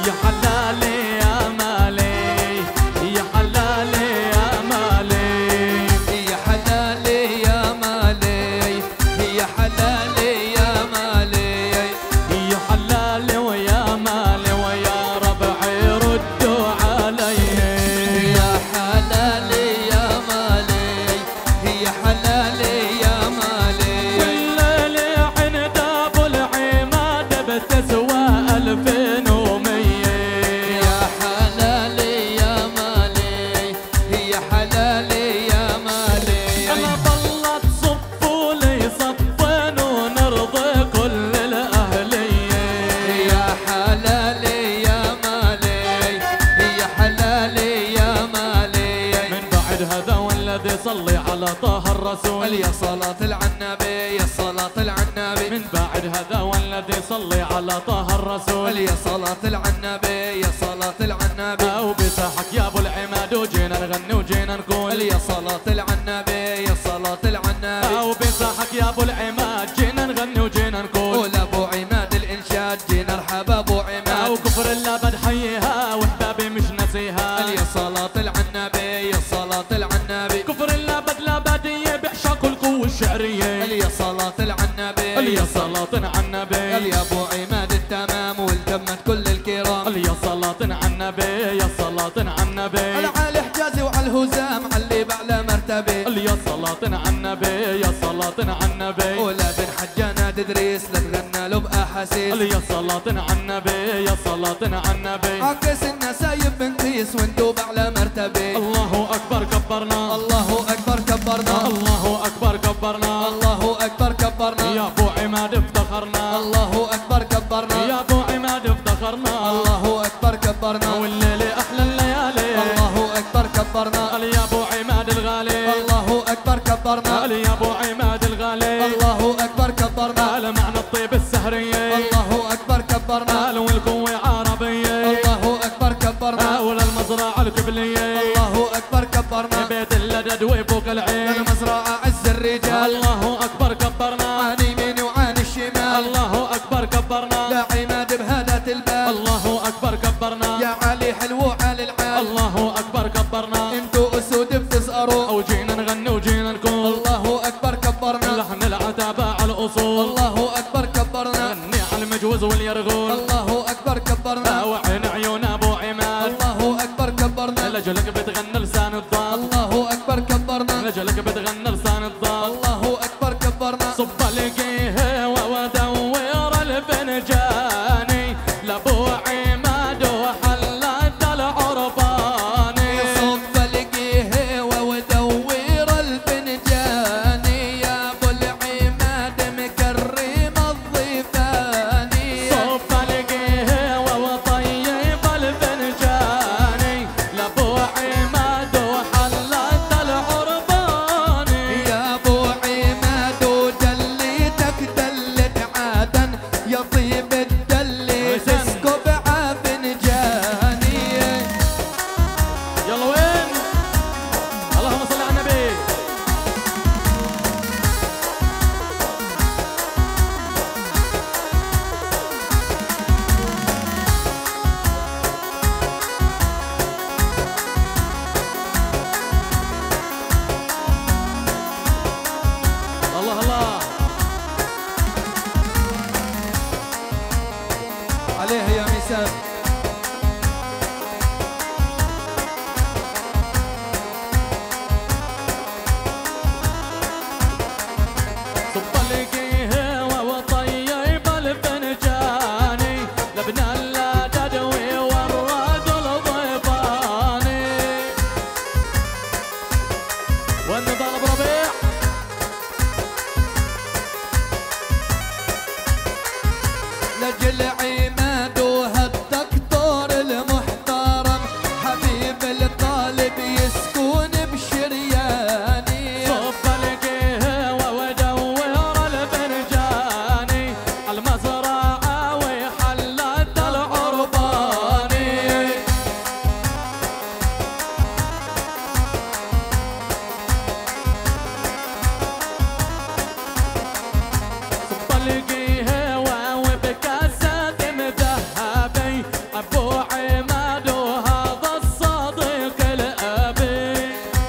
يا حلالي يا مالي يا حلالي يا مالي يا حلالي يا مالي يا حلالي يا مالي يا حلالي ويا مالي ويا ربعي ردوا علي يا حلالي يا مالي يا حلالي يا مالي والليل عند ابو العماد بتسوى 2100 يا حلالي يا مالي يا حلالي يا مالي انا ظلت صفوا لي صفين ونرضي كل الاهليه يا حلالي يا مالي يا حلالي يا مالي من بعد هذا والذي صلي على طه الرسول يا صلاة العنبي يا صلاة العنبي من بعد هذا والذي صلي على طه الرسول يا صلاة العنبي يا صلاة العنبي او بساحك يا ابو العماد وجينا نغني وجينا نقول يا صلاة العنبي يا صلاة العنبي او بساحك يا ابو العماد جينا نغني وجينا نقول قول ابو عماد الانشاد جينا نرحب ابو عماد او كفر الله بنحييها واحبابي مش نسيها يا صلاة العنبي يا صلاة العنبي كفر الله بدلا بديه بعشاق القوة الشعرية يا صلاة العنبي يا صلاة على النبي يا ابو عماد التمام والجمة كل الكرام يا صلاة على النبي يا صلاة على النبي على حجازي وعلى الهزام علي بعلى مرتبه يا صلاة على النبي يا صلاة على النبي ولا بن حجانا ادريس لا تغنى له باحاسيس يا صلاة على النبي يا صلاة على النبي عكس النسايب بن قيس وانتو بعلى مرتبه الله أكبر كبرنا الله اكبر كبرنا الله أكبر كبرنا الله اكبر كبرنا يا أبو عماد افتخرنا الله اكبر كبرنا يا أبو عماد افتخرنا الله اكبر كبرنا والليل أحلى الليالي الله اكبر كبرنا يا أبو عماد الغالي الله اكبر كبرنا يا أبو عماد الغالي الله اكبر كبرنا معنى الطيب السهرية الله اكبر كبرنا والقوة عربية الله اكبر كبرنا وللمزرعة القبلية الله اكبر كبرنا بيت اللدد وفوق العين للمزرعة عز الرجال الله أكبر كبرنا عن يمين وعن الشمال الله أكبر كبرنا يا عماد بهالة البال الله أكبر كبرنا يا علي حلو على العال الله أكبر كبرنا انتو اسود بتسقروا أو جينا نغني وجينا نكون الله اكبر كبرنا لحن العتابة على الأصول الله اكبر كبرنا غني على المجوز واليرغول الله اكبر كبرنا وعين عيون أبو عماد الله اكبر كبرنا لجلك بتغنى لسان الضاد الله اكبر كبرنا لجلك بتغنى لسان الضاد الله اكبر كبرنا صب لقيه ودور الفنجاني لابو عماد وحلت العرباني صب لقيه ودور الفنجاني يا ابو العماد مكرم الضيفاني صب لقيه وطيب ابو عماد وهذا الصديق الابي.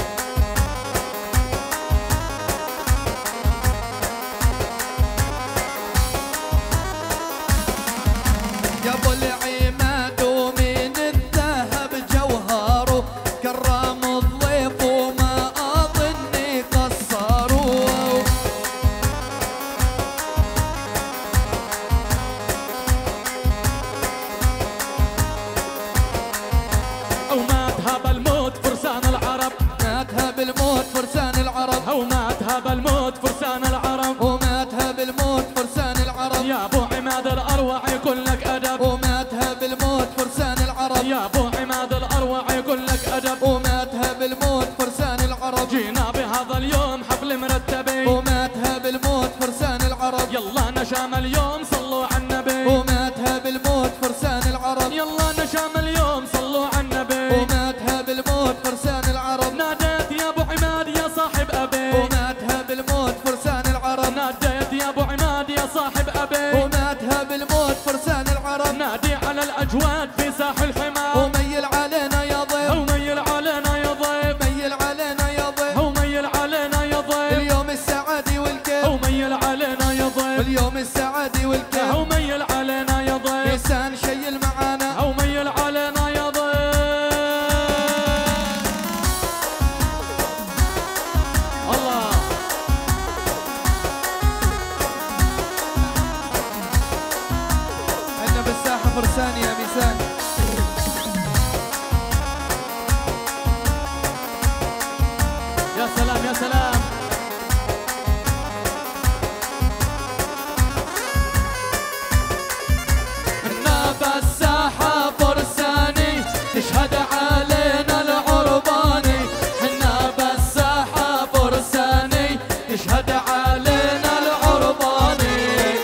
يا ابو العماد ومن الذهب جوهره كرم الضيف وما اظني قصروا. وما تهاب الموت فرسان العرب، ما تهاب الموت فرسان العرب، وما تهاب الموت فرسان العرب، وما تهاب الموت فرسان العرب. يا ابو عماد الاروع يكون لك ادب، وما تهاب الموت فرسان العرب، يا ابو عماد الاروع يكون لك ادب. وما تهاب الموت فرسان العرب. جينا بهذا اليوم حفل مرتبي، وما تهاب الموت فرسان العرب. يلا نشام اليوم صلوا على النبي. وما تهاب الموت فرسان العرب. يلا نشام اليوم صلوا على النبي. وما تهاب الموت فرسان العرب. ناديت يا ابو عماد يا صاحب ابي، وما تهاب الموت فرسان العرب. ناديت يا ابو عماد يا صاحب ابي. وما تهاب الموت فرسان العرب. نادي على الاجواد في ساحل حماه، وميل علينا يا ضيف، وميل علينا يا ضيف، ميل علينا يا ضيف. وميل علينا يا ضيف، اليوم السعادي والكيف، وميل علينا يا ضيف، اليوم السعادي والكيف. وميل علينا يا ضيف، لسان شيل معانا، وميل علينا يا ضيف. الله عندنا بالساحة فرسان يا ميسان. يا سلام يا سلام. عندنا بالساحة فرساني تشهد علينا العرباني. حنا بالساحة فرساني يشهد علينا العرباني.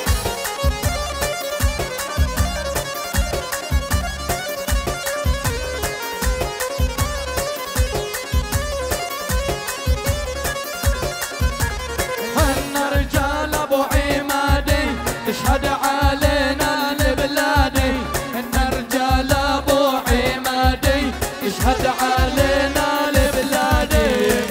حنا رجال ابو عمادي يشهد علينا البلادي. حنا رجال ابو عمادي يشهد علينا البلادي.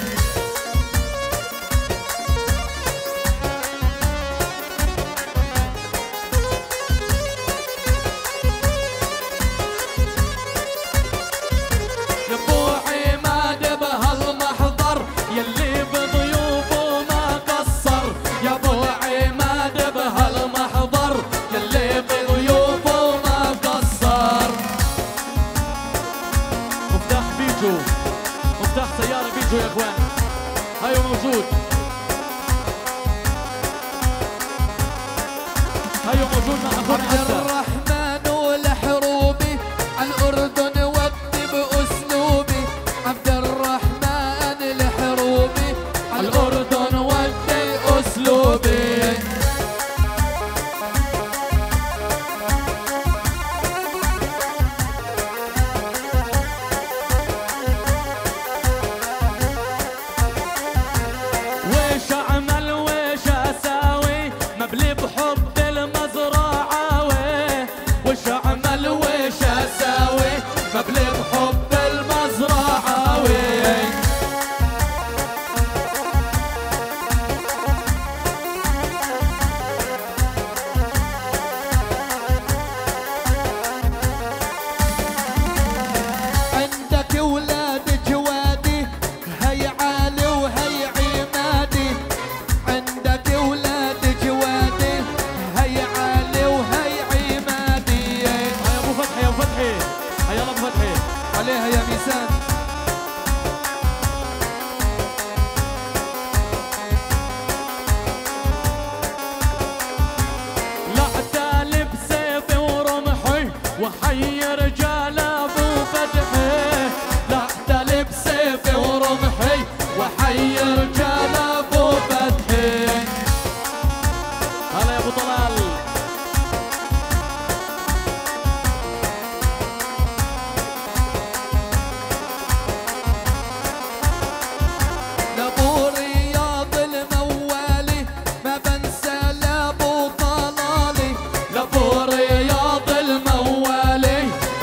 يا ابو عماد بهالمحضر يلي بضيوفه ما قصر. يا ابو عماد بهالمحضر يلي بضيوفه ما قصر. مفتاح بيجو، مفتاح سيارة بيجو يا اخوان، هايو موجود، هايو موجود مع اخونا عبد حسن. الرحمن والحروبي عالأردن ودي بأسلوبي. عبد الرحمن الحروبي الأردن ودي أسلوبي. ويش أعمل ويش أساوي مبلي بحب المزرعة ويش أعمل ويش أساوي مبلي بحب المزرعة عندك ولاد جوادي هي عالي وهي عمادي. عندك ولاد جوادي هي عالي وهي عمادي. يا أبو فتحي يا أبو فتحي، هيا أبو فتحي عليها يا ميسان. لعتالي بسيفي ورمحي وحي رجال ابو فتحي. لعتالي بسيفي ورمحي وحي رجال ابو فتحي. هلا يا ابو طلال. لابو رياض الموالي ما بنسى لابو طلالي. لابو رياض الموالي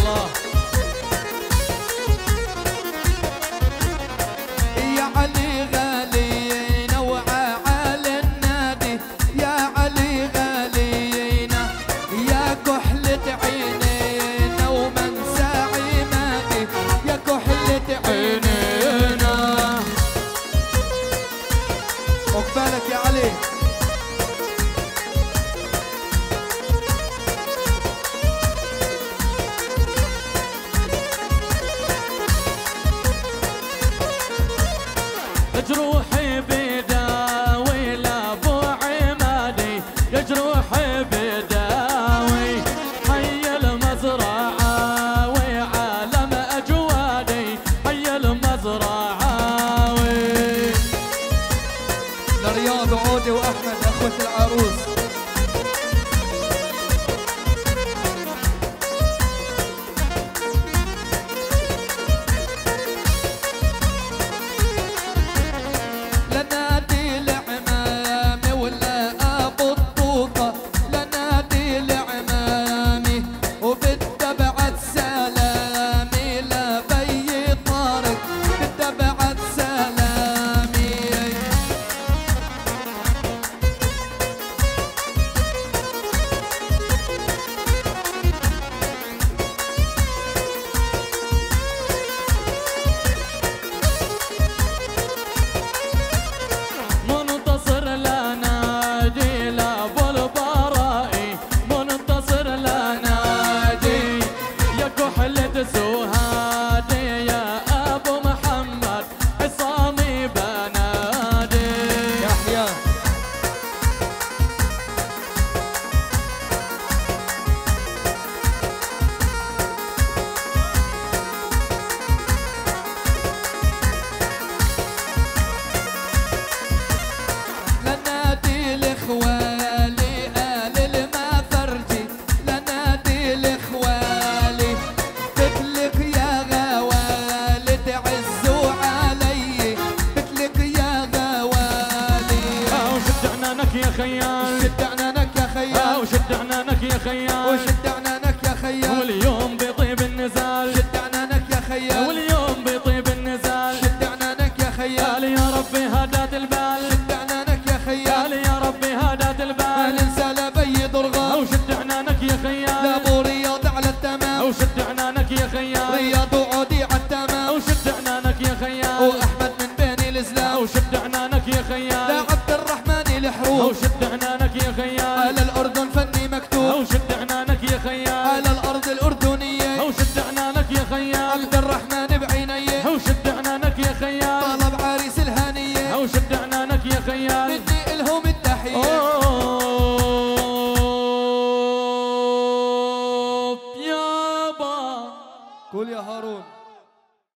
الله. يا علي غالينا وعالي النادي، يا علي غالينا يا كحلة عينينا ومنسى عمادي، يا كحلة عينينا. عقبالك يا علي. جروحي بداوي لابو عمادي، يا جروحي بداوي حي المزرعة وعالم أجوادي، حي المزرعة لرياض وعودي وأحمد أخوة العروس. شد عنانك يا خيال، وشد عنانك يا خيال، وشد عنانك يا خيال، واليوم بيطيب النزال، شد عنانك يا خيال، واليوم بيطيب النزال، شد عنانك يا خيال، يا ربي هدات البال، شد عنانك يا خيال، يا ربي هدات البال، ننسى لا بيض رغام، وشد عنانك يا خيال، لابو رياض على التمام، وشد عنانك يا خيال، رياض وعودي على التمام، وشد عنانك يا خيال، واحمد من بين الاسلام، وشد عنانك يا خيال، لا عبد الرحمن الحروب، وشد عنانك يا خيال، على الاردن فني مكتوب، وشد عنانك يا خيال، على الارض الاردنيه، وشد عنانك يا خيال، عبد الرحمن بعينيه، وشد عنانك يا خيال، طلب عريس الهانيه، وشد عنانك يا خيال، بدي الهم التحيه. يابا قول يا هارون.